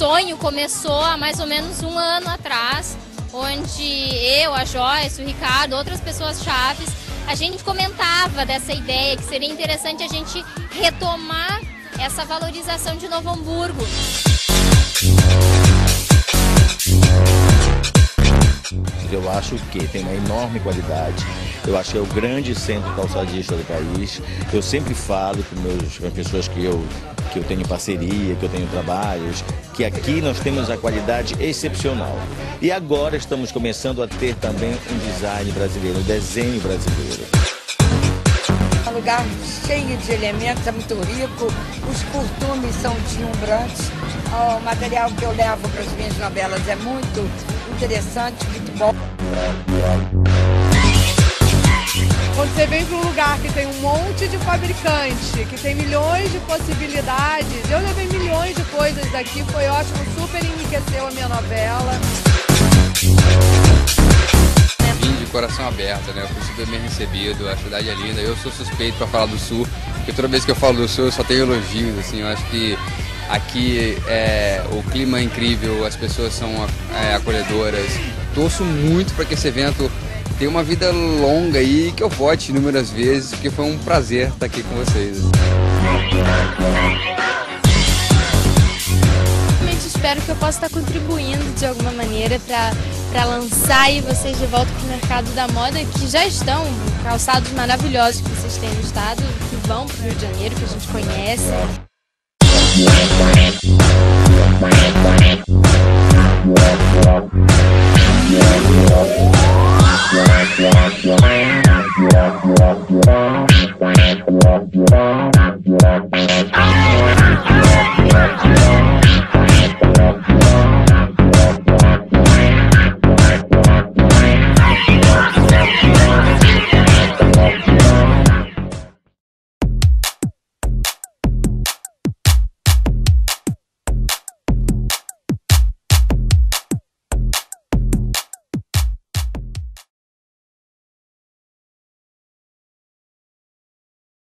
sonho começou há mais ou menos um ano atrás, onde eu, a Joyce, o Ricardo, outras pessoas chaves, a gente comentava dessa ideia que seria interessante a gente retomar essa valorização de Novo Hamburgo. Eu acho que tem uma enorme qualidade, eu acho que é o grande centro calçadista do país. Eu sempre falo com as pessoas que eu tenho parceria, que eu tenho trabalhos, que aqui nós temos a qualidade excepcional. E agora estamos começando a ter também um design brasileiro, um desenho brasileiro. É um lugar cheio de elementos, é muito rico, os costumes são deslumbrantes, o material que eu levo para as minhas novelas é muito interessante, muito bom. Quando você vem para um lugar que tem um monte de fabricante, que tem milhões de possibilidades, eu levei milhões de coisas daqui, foi ótimo, super enriqueceu a minha novela. Vim de coração aberto, né? Eu fui super bem recebido, a cidade é linda. Eu sou suspeito para falar do Sul, porque toda vez que eu falo do Sul eu só tenho elogios, assim. Eu acho que aqui o clima é incrível, as pessoas são acolhedoras. Torço muito para que esse evento tenha uma vida longa e que eu volte inúmeras vezes, porque foi um prazer estar aqui com vocês. Espero que eu possa estar contribuindo de alguma maneira para lançar aí vocês de volta para o mercado da moda, que já estão calçados maravilhosos que vocês têm no estado, que vão para o Rio de Janeiro, que a gente conhece.